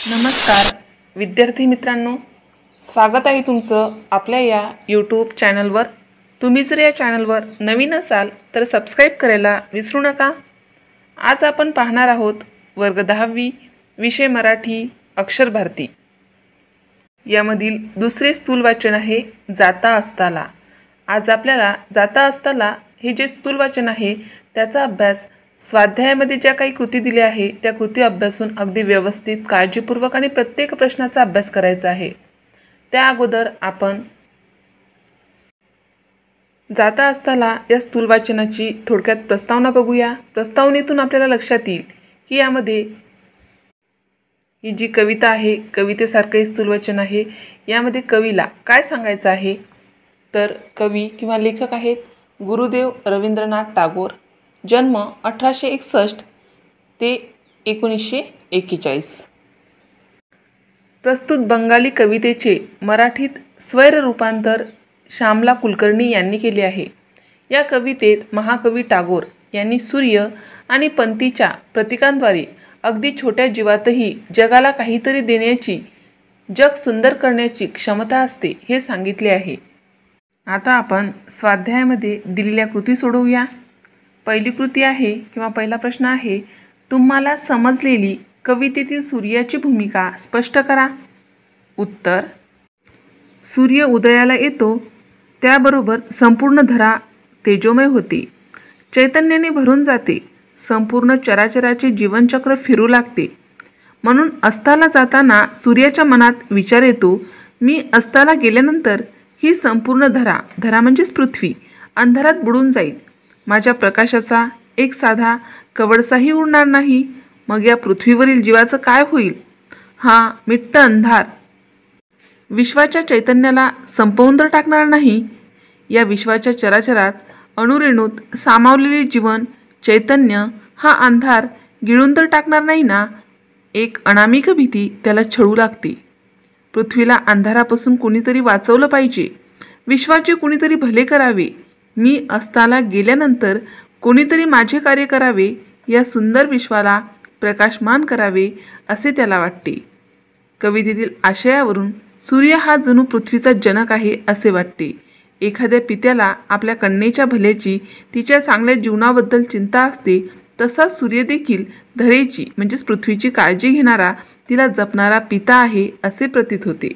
नमस्कार विद्यार्थी मित्रांनो, स्वागत आहे तुमचं आपल्या या यूट्यूब चॅनलवर। तुम्ही जर या चॅनलवर नवीन असाल तर सबस्क्राईब करायला विसरू नका। आज आपण पाहणार आहोत वर्ग 10वी विषय मराठी अक्षर भारती यामधील दुसरे स्थूल वाचन आहे जाता असताला। आज आपल्याला जाता असताला हे जे स्थूल वाचन आहे त्याचा अभ्यास स्वाध्यायामध्ये ज्या काही कृती दिल्या आहे त्या कृती अभ्यासून अगदी व्यवस्थित काळजीपूर्वक आणि प्रत्येक प्रश्नाचा अभ्यास करायचा आहे। त्या अगोदर आपण जाता असताला या स्थूल वाचनाची थोडक्यात प्रस्तावना बघूया। प्रस्तावनेतून आपल्याला लक्षात येईल की यामध्ये ही जी कविता आहे कवितेसारखे स्थूल वाचन आहे। यामध्ये कवीला काय सांगायचं आहे तर कवी किंवा लेखक आहेत गुरुदेव रवींद्रनाथ टागोर। जन्म 1861 ते 1941। प्रस्तुत बंगाली कवितेचे मराठीत स्वैर रूपांतर श्यामला कुलकर्णी यांनी केले आहे। या कवितेत महाकवी टागोर यांनी सूर्य आणि पंथीच्या प्रतीकांद्वारे अगदी छोट्या जीवातही जगाला काहीतरी देण्याची, जग सुंदर करण्याची क्षमता असते हे सांगितले आहे। आता आपण स्वाध्यायामध्ये दिलेल्या कृती सोडवूया। पहिली कृती आहे किंवा पहिला प्रश्न आहे, तुम्हाला समजलेली कवितेतील सूर्याची भूमिका स्पष्ट करा। उत्तर, सूर्य उदयाला येतो त्याबरोबर संपूर्ण धरा तेजोमय होते, चैतन्याने भरून जाते, संपूर्ण चराचराचे जीवनचक्र फिरू लागते। म्हणून अस्ताला जाताना सूर्याच्या मनात विचार येतो, मी अस्ताला गेल्यानंतर ही संपूर्ण धरा म्हणजेच पृथ्वी अंधारात बुडून जाईल। माझ्या प्रकाशाचा एक साधा कवडसाही उरणार नाही। मग या पृथ्वीवरील जीवाचं काय होईल? हा मिट्ट अंधार विश्वाच्या चैतन्याला संपवून तर टाकणार नाही। या विश्वाच्या चराचरात अणुरेणूत सामावलेले जीवन चैतन्य हा अंधार गिळून तर टाकणार नाही ना। एक अनामिक भीती त्याला छळू लागते। पृथ्वीला अंधारापासून कुणीतरी वाचवलं पाहिजे, विश्वाचे कुणीतरी भले करावे, मी अस्ताला गेल्यानंतर कोणीतरी माझे कार्य करावे, या सुंदर विश्वाला प्रकाशमान करावे असे त्याला वाटते। कवितेतील आशयावरून सूर्य हा जणू पृथ्वीचा जनक आहे असे वाटते। एखाद्या पित्याला आपल्या कन्येच्या भल्याची, तिच्या चांगल्या जीवनाबद्दल चिंता असते, तसा सूर्य देखील धरेची म्हणजेच पृथ्वीची काळजी घेणारा, तिला जपणारा पिता आहे असे प्रतीत होते।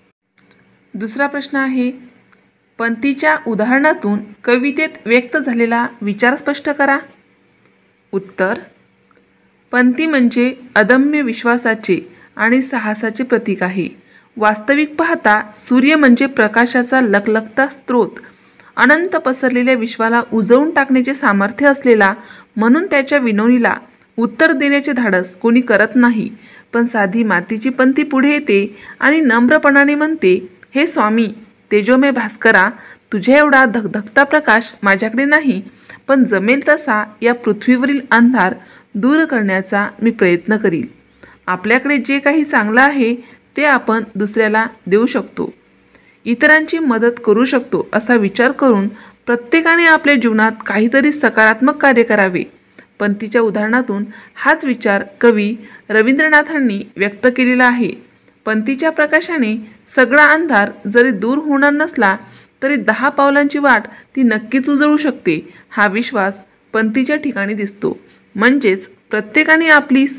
दुसरा प्रश्न आहे, पंथीच्या उदाहरणातून कवितेत व्यक्त झालेला विचार स्पष्ट करा। उत्तर, पंथी म्हणजे अदम्य विश्वासाचे आणि साहसाचे प्रतीक आहे। वास्तविक पाहता सूर्य म्हणजे प्रकाशाचा लखलखता स्रोत, अनंत पसरलेल्या विश्वाला उजळून टाकण्याचे सामर्थ्य असलेला, म्हणून त्याच्या विनवणीला उत्तर देण्याचे धाडस कोणी करत नाही। पण साधी मातीची पंथी पुढे येते आणि नम्रपणाने म्हणते, हे स्वामी तेजोमय भास्करा, तुझ्या एवढा धगधगता प्रकाश माझ्याकडे नाही, पण जमेल तसा या पृथ्वीवरील अंधार दूर करण्याचा मी प्रयत्न करील। आपल्याकडे जे काही चांगलं आहे ते आपण दुसऱ्याला देऊ शकतो, इतरांची मदत करू शकतो असा विचार करून प्रत्येकाने आपल्या जीवनात काहीतरी सकारात्मक कार्य करावे। पंथीच्या उदाहरणातून हाच विचार कवी रवींद्रनाथांनी व्यक्त केलेला आहे। पंथीच्या प्रकाशाने सगळा अंधार जरी दूर होणार नसला तरी 10 पावलांची वाट ती नक्कीच उजळू शकते, हा विश्वास पंथीच्या ठिकाणी दिसतो। म्हणजेच प्रत्येकाने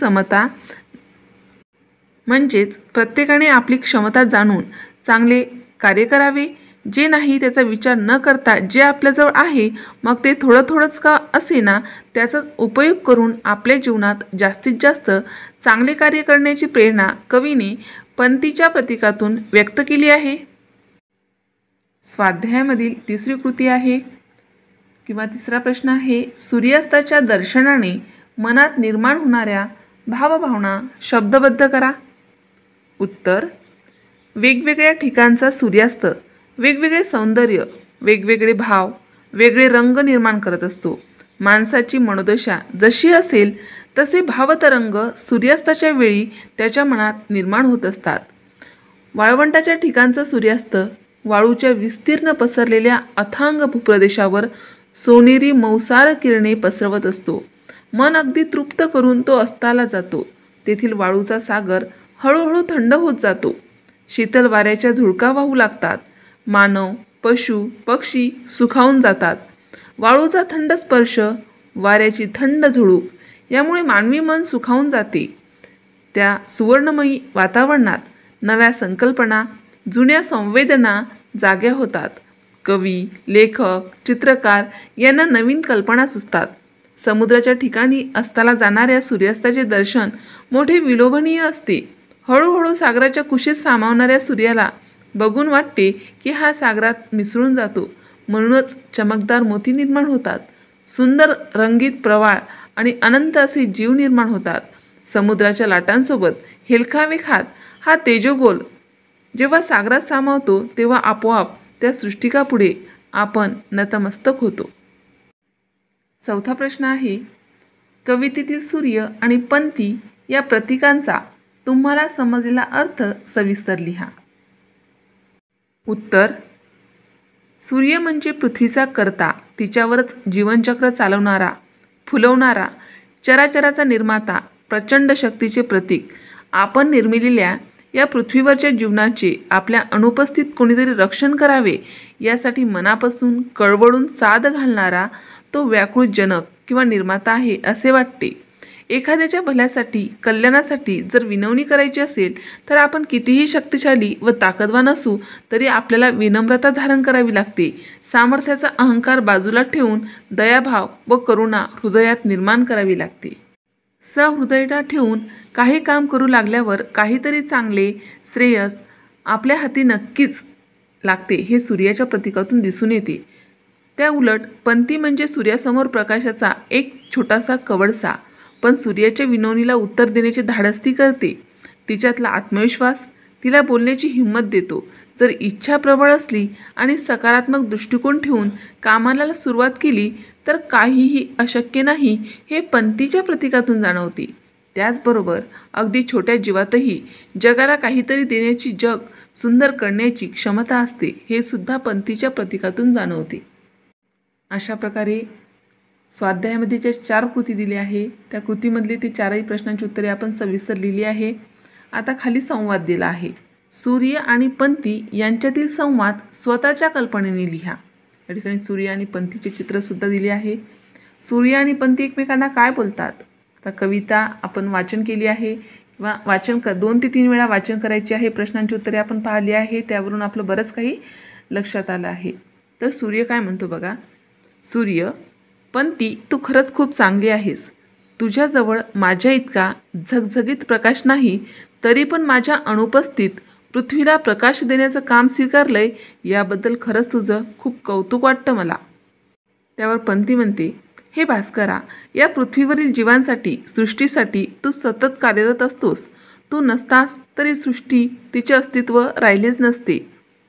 आपली क्षमता जाणून चांगले कार्य करावे। जे नाही त्याचा विचार न करता जे आपल्याजवळ आहे मग ते थोडंच का असेना त्याचाच उपयोग करून आपल्या जीवनात जास्तीत जास्त चांगले कार्य करण्याची प्रेरणा कवीने पंथीच्या प्रतीकातून व्यक्त केली आहे। स्वाध्यायामधील तिसरी कृती आहे किंवा तिसरा प्रश्न आहे, सूर्यास्ताच्या दर्शनाने मनात निर्माण होणाऱ्या भावभावना शब्दबद्ध करा। उत्तर, वेगवेगळ्या ठिकाणचा सूर्यास्त वेगवेगळे सौंदर्य, वेगवेगळे भाव, वेगळे रंग निर्माण करत असतो। माणसाची मनोदशा जशी असेल तसे भावतरंग सूर्यास्ताच्या वेळी त्याच्या मनात निर्माण होत असतात। वाळवंटाच्या ठिकाणचा सूर्यास्त वाळूच्या विस्तीर्ण पसरलेल्या अथांग भूप्रदेशावर सोनेरी मौसार किरणे पसरवत असतो। मन अगदी तृप्त करून तो अस्ताला जातो। तेथील वाळूचा सागर हळूहळू थंड होत जातो. शीतल वाऱ्याच्या झुळका वाहू लागतात. मानव, पशु, पक्षी सुखावून जातात. वाळूचा थंड स्पर्श, वाऱ्याची थंड झुळूक यामुळे मानवी मन सुखावून जाते. त्या सुवर्णमयी वातावरणात नव्या संकल्पना, जुन्या संवेदना जाग्या होतात. कवी, लेखक, चित्रकार यांना नवीन कल्पना सुचतात. समुद्राच्या ठिकाणी अस्ताला जाणाऱ्या सूर्यास्ताचे दर्शन मोठे विलोभनीय असते. हळूहळू सागराच्या कुशीत सामावणाऱ्या सूर्याला बघून वाटते की हा सागरात मिसळून जातो. म्हणूनच चमकदार मोती निर्माण होतात. सुंदर रंगीत प्रवाळ आणि अनंत असे जीव निर्माण होतात. समुद्राच्या लाटांसोबत हेलकावे खात हा तेजोगोल जेव्हा सागरात सामावतो तेव्हा आपोआप त्या सृष्टिकापुढे आपण नतमस्तक होतो. चौथा प्रश्न आहे, कवितेतील सूर्य आणि पंथी या प्रतीकांचा तुम्हाला समजलेला अर्थ सविस्तर लिहा. उत्तर, सूर्य म्हणजे पृथ्वीचा कर्ता, तिच्यावरच जीवनचक्र चालवणारा, फुलवणारा, चराचराचा निर्माता, प्रचंड शक्तीचे प्रतीक. आपण निर्मिलेल्या या पृथ्वीवरच्या जीवनाचे आपल्या अनुपस्थित कोणीतरी रक्षण करावे यासाठी मनापासून कळवळून साद घालणारा तो व्याकुळ जनक किंवा निर्माता आहे असे वाटते. एखाद्याच्या भल्यासाठी, कल्याणासाठी जर विनवणी करायची असेल तर आपण कितीही शक्तिशाली व ताकदवान असू तरी आपल्याला विनम्रता धारण करावी लागते. सामर्थ्याचा अहंकार बाजूला ठेवून दयाभाव व करुणा हृदयात निर्माण करावी लागते. सहृदयता ठेवून काही काम करू लागल्यावर काहीतरी चांगले श्रेयस आपल्या हाती नक्कीच लागते हे सूर्याच्या प्रतीकातून दिसून येते. त्या उलट पंथी म्हणजे सूर्यासमोर प्रकाशाचा एक छोटासा कवडसा, पण सूर्याच्या विनवणीला उत्तर देण्याचे धाडस ती करते. तिच्यातला आत्मविश्वास तिला बोलण्याची हिंमत देतो. जर इच्छा प्रबळ असली आणि सकारात्मक दृष्टिकोन ठेवून कामाला सुरुवात केली तर काहीही अशक्य नाही हे पंथीच्या प्रतीकातून जाणवते. त्याचबरोबर अगदी छोट्या जीवातही जगाला काहीतरी देण्याची, जग सुंदर करण्याची क्षमता असते हे सुद्धा पंथीच्या प्रतीकातून जाणवते. अशा प्रकारे स्वाध्यायामध्ये ज्या 4 कृती दिल्या आहे त्या कृतीमधले ते 4ही प्रश्नांची उत्तरे आपण सविस्तर लिहिली आहे. आता खाली संवाद दिला आहे. सूर्य आणि पंथी यांच्यातील संवाद स्वतःच्या कल्पनेने लिहा. या ठिकाणी सूर्य आणि पंथीचे चित्रसुद्धा दिले आहे. सूर्य आणि पंथी एकमेकांना काय बोलतात? आता कविता आपण वाचन केली आहे किंवा 2 ते 3 वेळा वाचन करायचे आहे. प्रश्नांची उत्तरे आपण पाहिली आहे. त्यावरून आपलं बरंच काही लक्षात आलं आहे. तर सूर्य काय म्हणतो बघा. सूर्य, पंथी तू खरंच खूप चांगली आहेस. तुझ्याजवळ माझ्या इतका झगझगीत प्रकाश नाही तरी पण माझ्या अनुपस्थित पृथ्वीला प्रकाश देण्याचं काम स्वीकारलंय याबद्दल खरंच तुझं खूप कौतुक वाटतं मला. त्यावर पंथी म्हणते, हे भास्करा, या पृथ्वीवरील जीवांसाठी, सृष्टीसाठी तू सतत कार्यरत असतोस. तू नसतास तरी सृष्टी तिचे अस्तित्व राहिलेच नसते.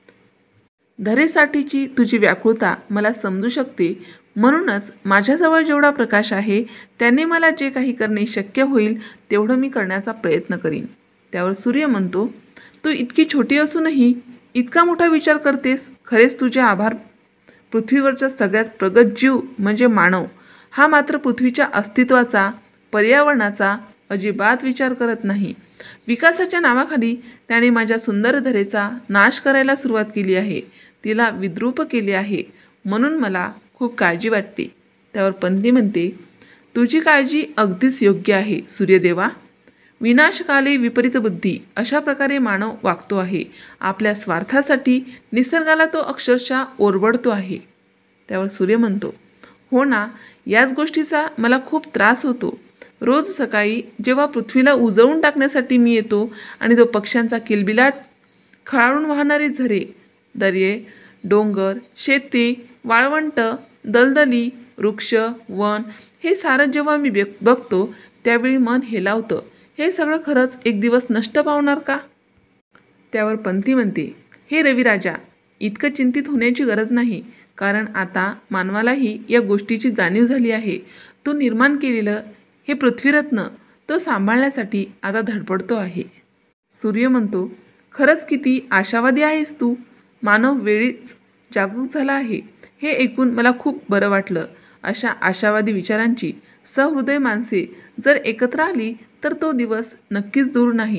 धरेसाठीची तुझी व्याकुळता मला समजू शकते. म्हणूनच माझ्याजवळ जेवढा प्रकाश आहे त्याने मला जे काही करणे शक्य होईल तेवढं मी करण्याचा प्रयत्न करीन. त्यावर सूर्य म्हणतो, तू इतकी छोटी असूनही इतका मोठा विचार करतेस. खरेच तुझे आभार. पृथ्वीवरचा सगळ्यात प्रगत जीव म्हणजे मानव हा मात्र पृथ्वीच्या अस्तित्वाचा, पर्यावरणाचा अजिबात विचार करत नाही. विकासाच्या नावाखाली त्याने माझ्या सुंदर धरेचा नाश करायला सुरुवात केली आहे. तिला विद्रूप केले आहे. म्हणून मला खूप काळजी वाटते. त्यावर पंथी म्हणते, तुझी काळजी अगदीच योग्य आहे सूर्यदेवा. विनाशकाले विपरीत बुद्धी अशा प्रकारे मानव वागतो आहे. आपल्या स्वार्थासाठी निसर्गाला तो अक्षरशः ओरबडतो आहे. त्यावर सूर्य म्हणतो, हो ना, याच गोष्टीचा मला खूप त्रास होतो. रोज सकाळी जेव्हा पृथ्वीला उजळून टाकण्यासाठी मी येतो आणि तो पक्ष्यांचा किलबिलाट, खळाळून वाहणारे झरे, दर्ये, डोंगर, शेते, वाळवंट, दलदली, वृक्ष, वन हे सारं जेव्हा मी बघतो त्यावेळी मन हेलावतं. हे सगळं खरंच एक दिवस नष्ट पावणार का? त्यावर पंथी म्हणते, हे रविराजा, इतकं चिंतित होण्याची गरज नाही. कारण आता मानवालाही या गोष्टीची जाणीव झाली आहे. तू निर्माण केलेलं हे पृथ्वीरत्न तो सांभाळण्यासाठी आता धडपडतो आहे. सूर्य म्हणतो, खरंच किती आशावादी आहेस तू. मानव वेळीच जागरूक झाला आहे. हे ऐकून मला खूप बरं वाटलं. अशा आशावादी विचारांची सहृदय माणसे जर एकत्र आली तर तो दिवस नक्कीच दूर नाही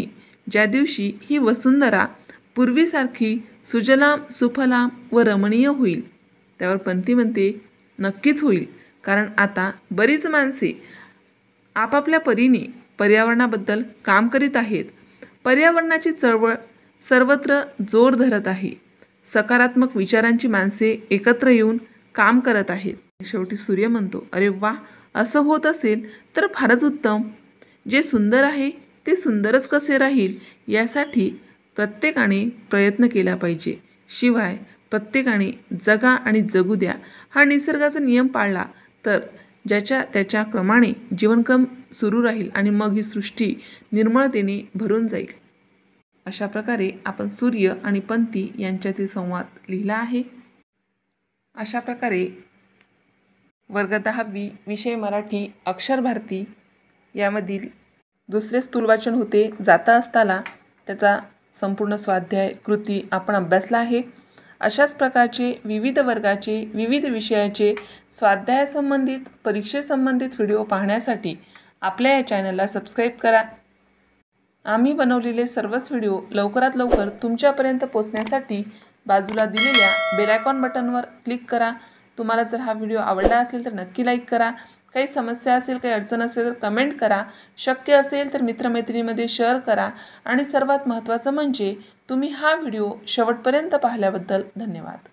ज्या दिवशी ही वसुंधरा पूर्वीसारखी सुजलाम सुफलाम व रमणीय होईल. त्यावर पंती म्हणते, नक्कीच होईल, कारण आता बरीच माणसे आपापल्या परीने पर्यावरणाबद्दल काम करीत आहेत. पर्यावरणाची चळवळ सर्वत्र जोर धरत आहे. सकारात्मक विचारांची माणसे एकत्र येऊन काम करत आहेत. शेवटी सूर्य म्हणतो, अरे वा, असं होत असेल तर फारच उत्तम. जे सुंदर आहे ते सुंदरच कसे राहील यासाठी प्रत्येकाने प्रयत्न केला पाहिजे. शिवाय प्रत्येकाने जगा आणि जगू द्या हा निसर्गाचा नियम पाळला तर ज्याच्या त्याच्या क्रमाने जीवनक्रम सुरू राहील आणि मग ही सृष्टी निर्मळतेने भरून जाईल. अशा प्रकारे आपण सूर्य आणि पंती यांच्यातील संवाद लिहिला आहे. अशा प्रकारे वर्ग 10वी विषय मराठी अक्षर भारती यामधील दुसरे स्थूलवाचन होते जाता असताला. त्याचा संपूर्ण स्वाध्याय कृती आपण अभ्यासला आहे. अशाच प्रकारचे विविध वर्गाचे विविध विषयाचे स्वाध्यायासंबंधित परीक्षेसंबंधित व्हिडिओ पाहण्यासाठी आपल्या या चॅनलला सबस्क्राईब करा. आम्ही बनवलेले सर्वच व्हिडिओ लवकरात लवकर तुमच्यापर्यंत पोहोचण्यासाठी बाजूला दिलेल्या बेल आयकॉन बटनवर क्लिक करा. तुम्हाला जर हा व्हिडिओ आवडला असेल तर नक्की लाईक करा. काही समस्या असेल, काही अडचण असेल तर कमेंट करा. शक्य असेल तर मित्रमैत्रिणींमध्ये शेअर करा. आणि सर्वात महत्त्वाचं म्हणजे तुम्ही हा व्हिडिओ शेवटपर्यंत पाहिल्याबद्दल धन्यवाद.